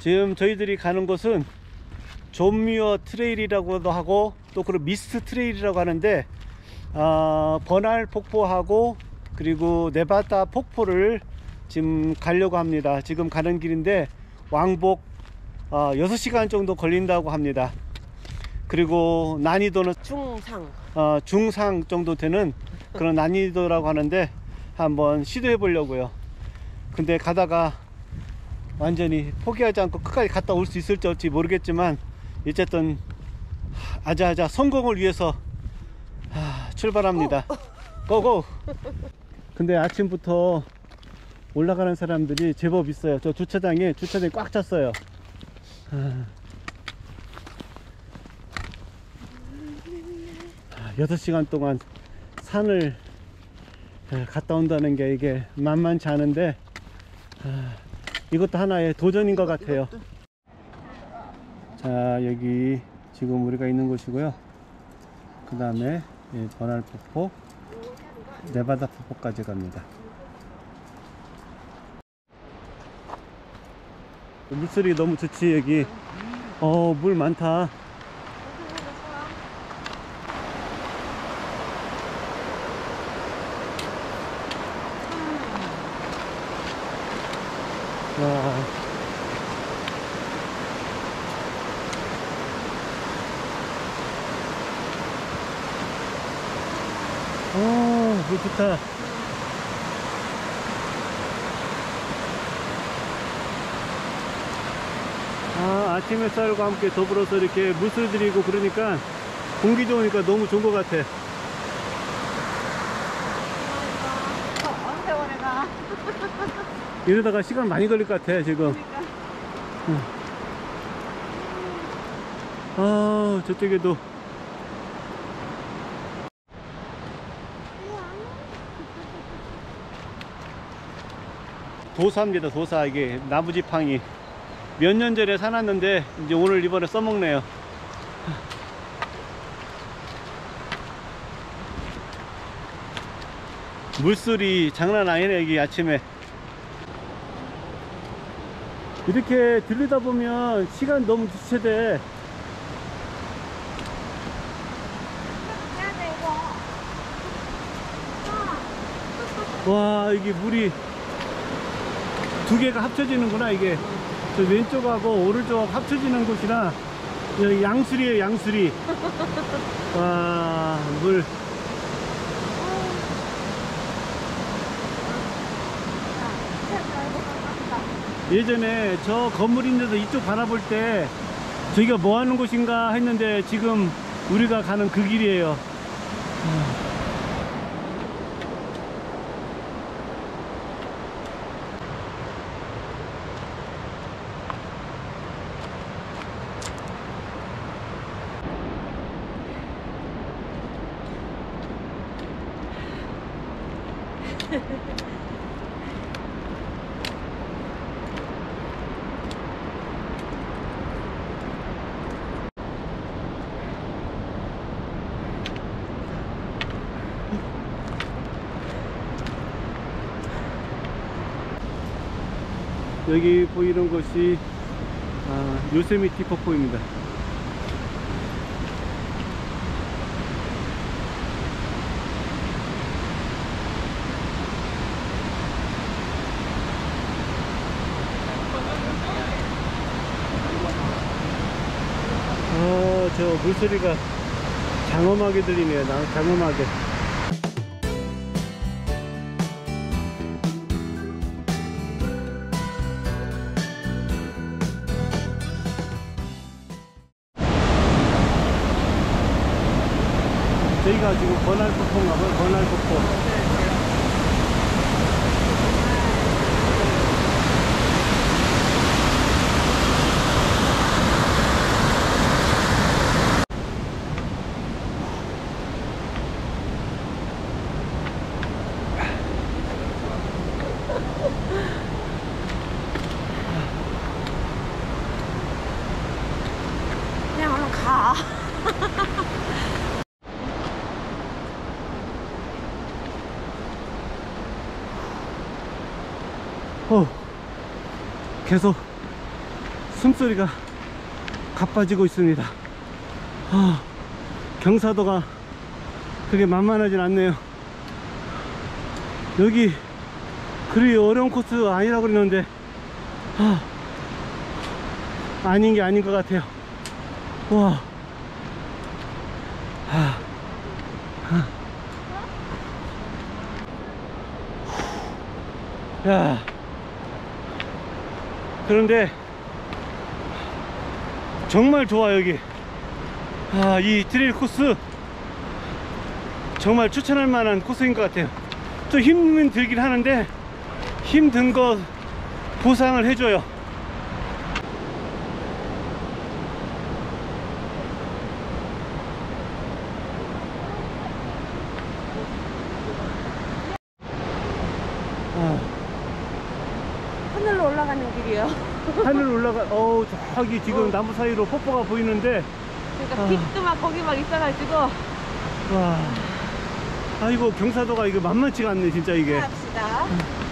지금 저희들이 가는 곳은 존 뮤어 트레일이라고도 하고 또 그리고 미스트 트레일이라고 하는데, 버날 폭포하고 그리고 네바다 폭포를 지금 가려고 합니다. 지금 가는 길인데 왕복 6시간 정도 걸린다고 합니다. 그리고 난이도는 중상 정도 되는 그런 난이도라고 하는데 한번 시도해 보려고요. 근데 가다가 완전히 포기하지 않고 끝까지 갔다 올 수 있을지 없지 모르겠지만 어쨌든 아자아자 성공을 위해서 출발합니다. 고고! 근데 아침부터 올라가는 사람들이 제법 있어요. 저 주차장이 꽉 찼어요. 6시간 동안 산을 갔다 온다는 게 이게 만만치 않은데, 이것도 하나의 도전인 것 같아요. 자, 여기 지금 우리가 있는 곳이고요. 그 다음에 버날 폭포, 네바다 폭포까지 갑니다. 물소리 너무 좋지. 여기 물 많다. 와. 물 좋다. 아침 햇살과 함께 더불어서 이렇게 물을 들이고 그러니까 공기 좋으니까 너무 좋은 것 같아. 세월에 가. 이러다가 시간 많이 걸릴 것 같아 지금. 저쪽에도 도사입니다. 도사. 이게 나무지팡이 몇 년 전에 사놨는데 이제 오늘 이번에 써먹네요. 물소리 장난 아니네. 여기 아침에 이렇게 들리다 보면 시간 너무 지체돼. 와, 이게 물이 두 개가 합쳐지는구나. 이게 저 왼쪽하고 오른쪽 합쳐지는 곳이라 여기 양수리에요. 양수리. 와, 물 예전에 저 건물 있는데도 이쪽 바라볼 때 저기가 뭐 하는 곳인가 했는데 지금 우리가 가는 그 길이에요. 여기 보이는 곳이 요세미티 폭포입니다. 저 물소리가 장엄하게 들리네요. 장엄하게. 저희가 지금 버날 폭포인가 봐요. 버날 폭포. 그냥 얼른 가. 계속 숨소리가 가빠지고 있습니다. 경사도가 그게 만만하진 않네요. 여기 그리 어려운 코스 아니라고 그러는데 아닌 게 아닌 것 같아요. 와. 야. 그런데 정말 좋아 여기. 이 트레일 코스 정말 추천할 만한 코스인 것 같아요. 좀 힘은 들긴 하는데 힘든 거 보상을 해줘요. 하늘로 올라가는 길이요. 하늘 올라가, 저기 지금 나무 사이로 폭포가 보이는데. 그러니까 빛도 막 거기 막 있어가지고. 와. 아이고, 경사도가 이거 만만치가 않네, 진짜 이게. 합시다.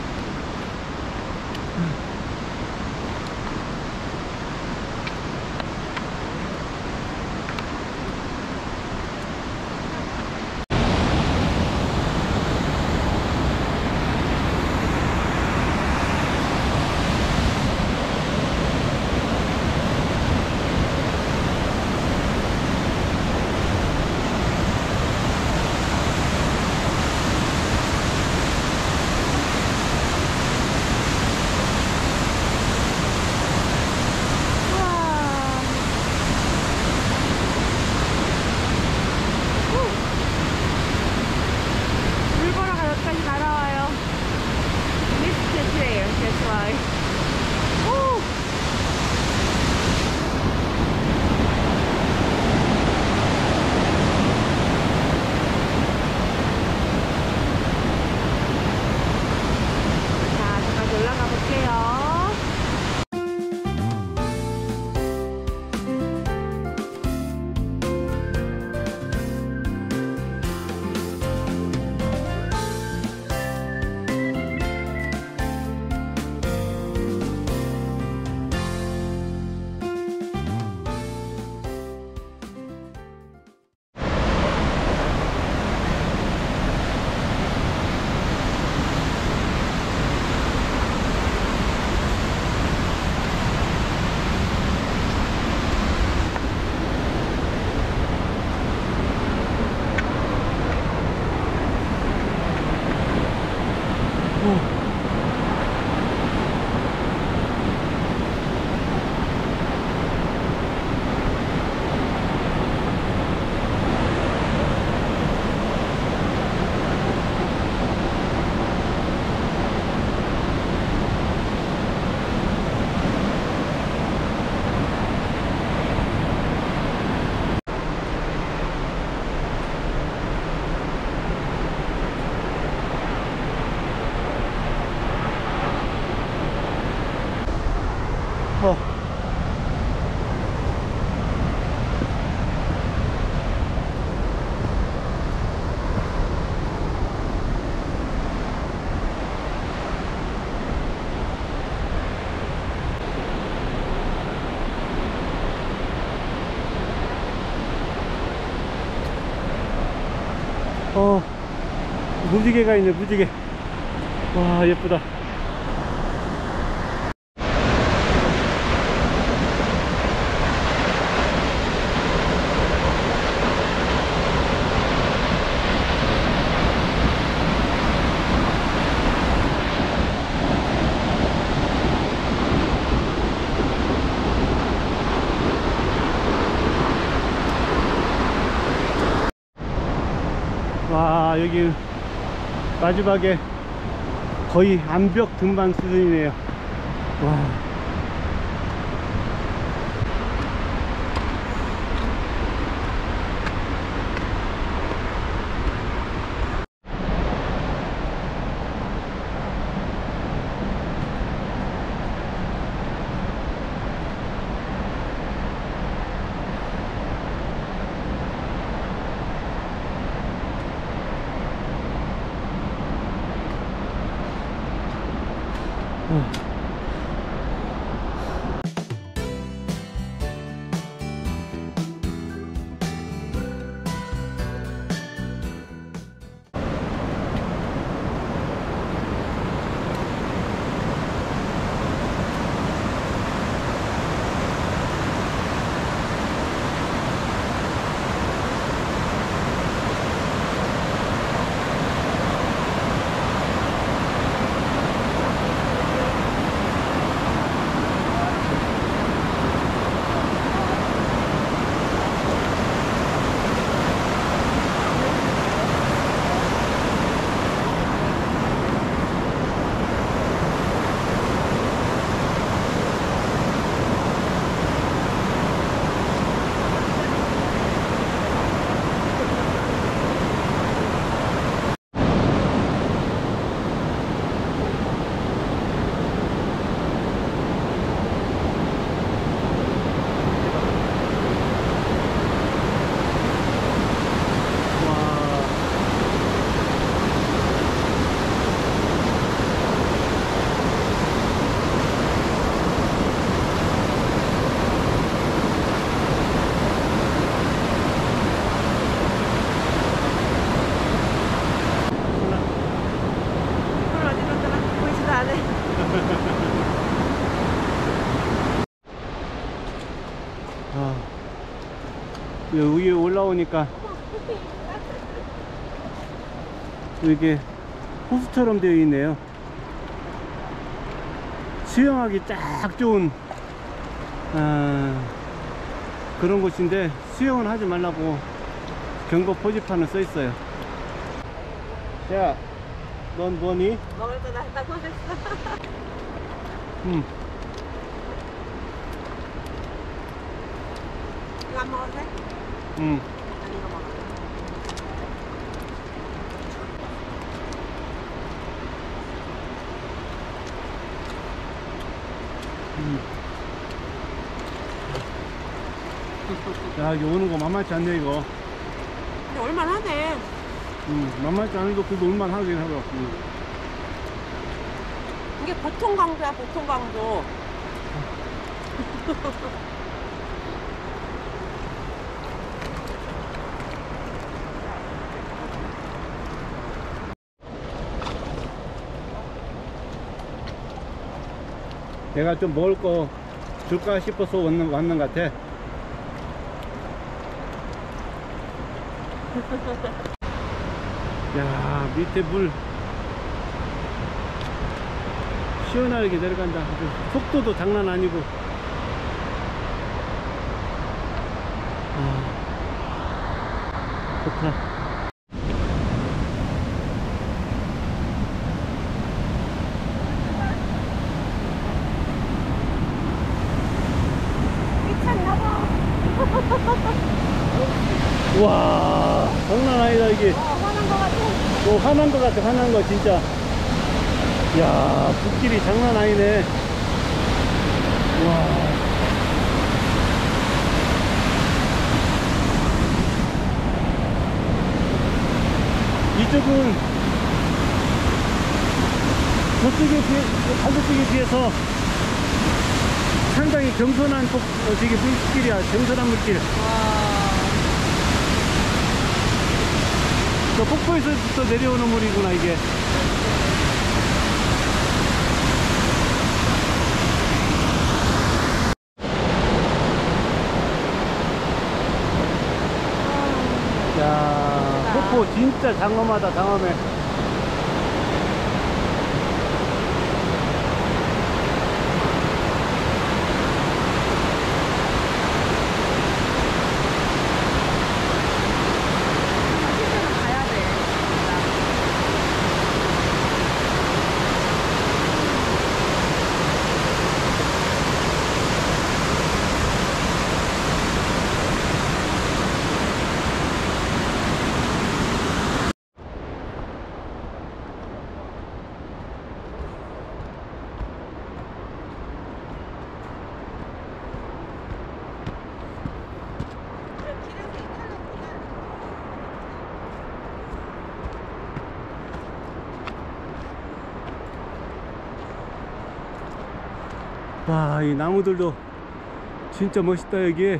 무지개가 있네, 무지개. 와, 예쁘다. 와, 여기 마지막에 거의 암벽 등반 수준이네요. 와. 위에 올라오니까 이게 호수처럼 되어 있네요. 수영하기 딱 좋은 그런 곳인데 수영은 하지 말라고 경고 표지판은 써 있어요. 야, 넌 뭐니? 먹을 거 다 했다고 했어. 이거 안 먹어도 돼? 아니 이거 먹어. 야, 여기 오는 거 만만치 않네 이거. 근데 얼마나네. 만만치 않은데 그래도 얼마나 하긴 하더라고. 이게 보통 강도야, 보통 강도. 내가 좀 먹을 거 줄까 싶어서 왔는 것 같아. 야, 밑에 물 시원하게 내려간다. 속도도 장난 아니고. 좋다. 미쳤나봐. 와, 장난 아니다 이게. 화난 거 같아. 화난 것 같아, 화난 거 진짜. 야, 붓길이 장난 아니네. 와. 이쪽은 반대쪽에 비해서 상당히 겸손한 저기 물길이야. 겸손한 물길. 저 폭포에서부터 내려오는 물이구나 이게. 야, 폭포 진짜 장엄하다, 장엄해. 가야 돼. 와, 이 나무들도 진짜 멋있다 여기.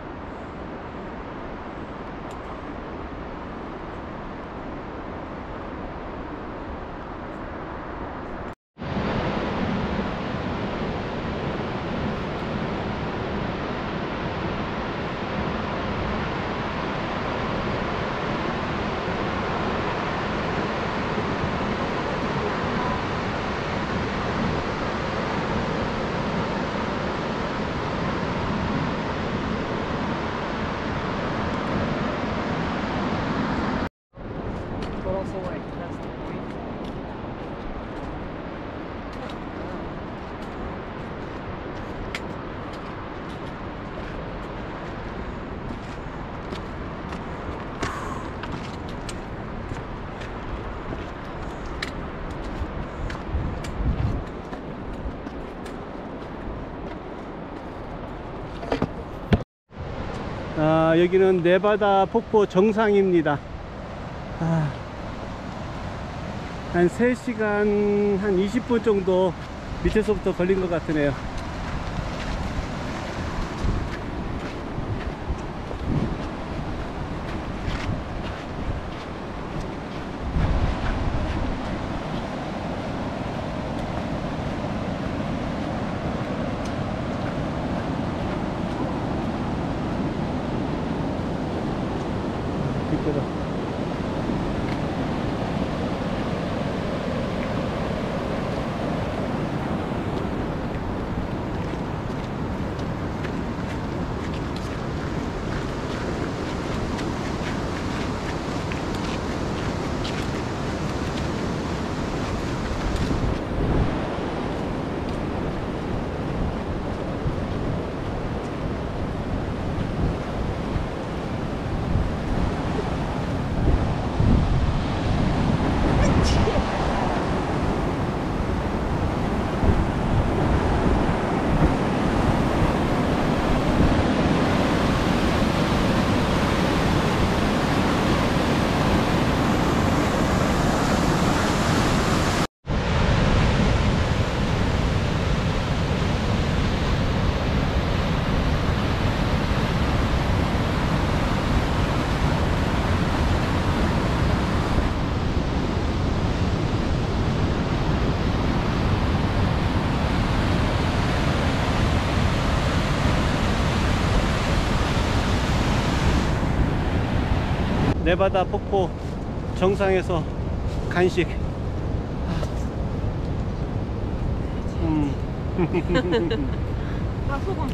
여기는 네바다 폭포 정상입니다. 한 3시간 한 20분 정도 밑에서부터 걸린 것 같으네요. 그래. 네바다 폭포 정상에서 간식. 나 소금.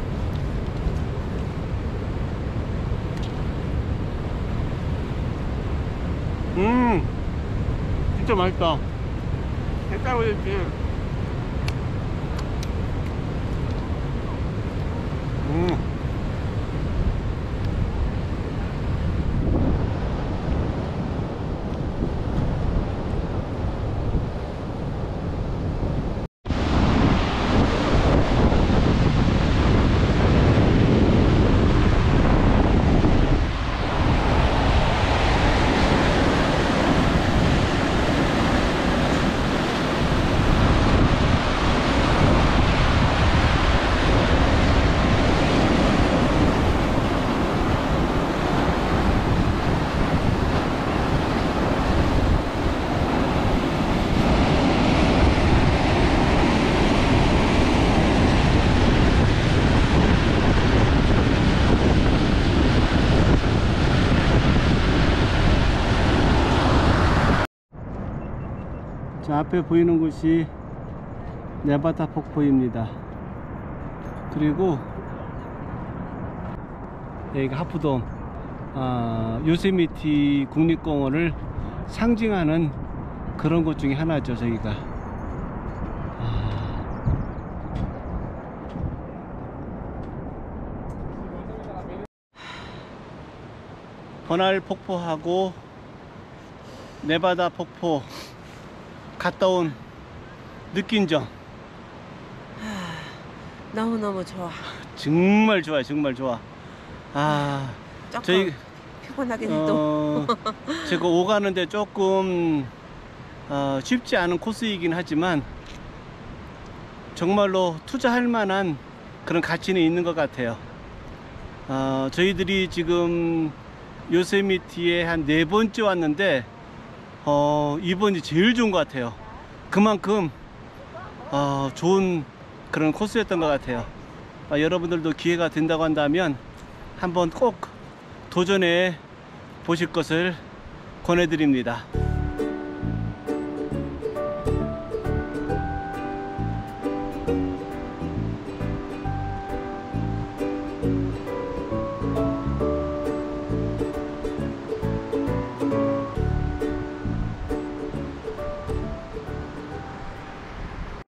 진짜 맛있다. 색깔 올렸지. 자, 앞에 보이는 곳이 네바다 폭포입니다. 그리고 여기가 하프돔, 요세미티 국립공원을 상징하는 그런 곳 중에 하나죠. 저기가 버날 폭포하고 네바다 폭포 갔다 온 느낀 점. 너무너무 좋아. 정말 좋아요. 정말 좋아. 조금 저희 피곤하긴 해도 제가 오가는데 조금 쉽지 않은 코스이긴 하지만 정말로 투자할 만한 그런 가치는 있는 것 같아요. 저희들이 지금 요세미티에 한 4번째 왔는데 이번이 제일 좋은 것 같아요. 그만큼 좋은 그런 코스였던 것 같아요. 여러분들도 기회가 된다고 한다면 한번 꼭 도전해 보실 것을 권해드립니다.